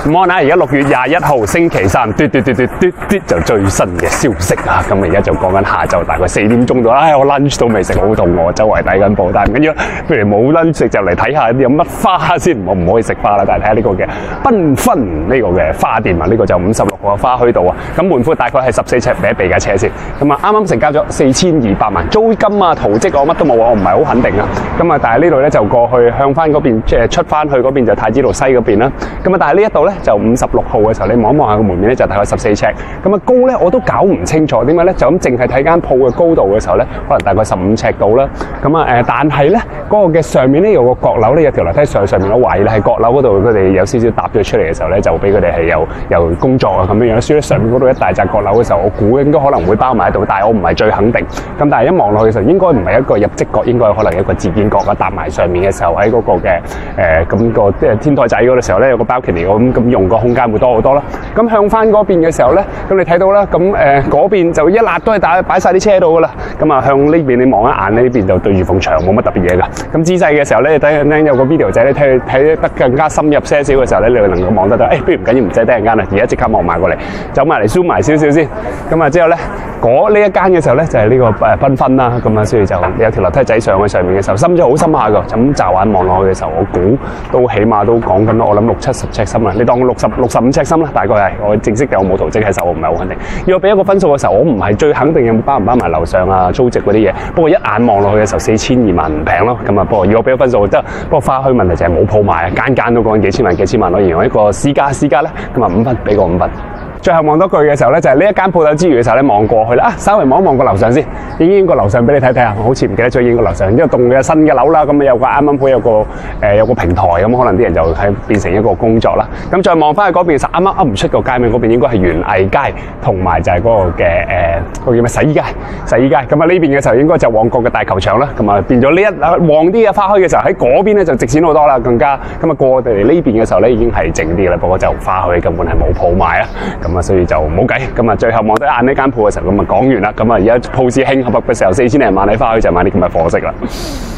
咁我而家6月21號星期三，嘟就最新嘅消息啊！咁而家就講緊下晝大概4點鐘到，我 lunch 都未食，好肚餓，周圍睇緊報，但係唔緊要，不如冇 lunch 食就嚟睇下有乜花先。我唔可以食花啦，但係睇下呢個嘅繽紛呢個嘅花店啊，呢個就56個花墟道啊。咁門闊大概係14尺，俾架車先。咁啊，啱啱成交咗4200萬，租金啊、圖則我乜都冇啊，我唔係好肯定啊。咁啊，但係呢度咧就過去向翻嗰邊，即係出翻去嗰邊就太子道西嗰邊啦。咁啊，但係呢一度咧就56號嘅時候，你望一望下個門面咧就大概14尺。咁啊高咧我都搞唔清楚，點解咧就咁淨係睇間鋪嘅高度嘅時候咧，可能大概15尺到啦。咁啊但係咧嗰個嘅上面咧有個閣樓咧，有條樓梯上面嗰位咧係閣樓嗰度，佢哋有少少搭咗出嚟嘅時候咧，就俾佢哋係有工作啊咁樣樣。所以咧上面嗰度一大紮閣樓嘅時候，我估應該可能會包埋喺度，但係我唔係最肯定。咁但係一望落去嘅時候，應該唔係一個入職閣，應該可能一個自建閣啊，搭埋上面嘅時候喺嗰個嘅咁個即係天台仔嗰個時候咧，有個 balcony 咁用個空間會多好多啦。咁向翻嗰邊嘅時候咧，咁你睇到啦，咁嗰邊就一辣都係擺晒啲車度噶啦。咁啊向呢邊你望一眼，呢邊就對住埲牆冇乜特別嘢噶。咁仔細嘅時候咧，睇緊有個 video 仔咧，睇得更加深入些少嘅時候咧，你就能夠望得到。不如唔緊要，唔使等陣間啦，而家即刻望埋過嚟，走埋嚟 zoom 埋少少先。咁啊之後咧，呢一間嘅時候咧就係呢個繽紛啦。咁啊所以就有條樓梯仔上去上面嘅時候，深咗好深下噶。咁驟眼望落去嘅時候，我估都起碼都講緊我諗60-70尺深啦。你當65尺深啦，大概係。我正式嘅我冇圖則喺手，我唔係好肯定。要我俾一個分數嘅時候，我唔係最肯定有冇包唔包埋樓上啊、租值嗰啲嘢。不過一眼望落去嘅時候，4200萬唔平咯。咁啊，不過要我俾個分數得。不過花墟問題就係冇鋪賣，間都講緊幾千萬咯。然後一個私家咧，咁啊5分，俾個5分。最後望多句嘅時候咧，就係呢一間鋪頭之餘嘅時候咧，望過去啦，稍微望一望個樓上先，影個樓上俾你睇睇啊！我好似唔記得咗影個樓上，因為棟嘅新嘅樓啦，咁有個啱啱好有個平台咁，可能啲人就係變成一個工作啦。咁再望翻去嗰邊，啱啱噏唔出個街名，嗰邊應該係園藝街，同埋就係嗰個嘅嗰個叫咩洗衣街。咁啊呢邊嘅時候應該就旺角嘅大球場啦。咁啊變咗呢一旺啲嘅花墟嘅時候，喺嗰邊咧就值錢好多啦，更加咁啊過我哋嚟呢邊嘅時候咧已經係靜啲啦。不過就花墟根本係冇鋪賣啊。咁啊，所以就冇計。咁啊，最後望得眼呢間鋪嘅時候，咁啊講完啦。咁啊，而家鋪市興合嘅時候，4000零萬喺花墟就買啲咁嘅貨色啦。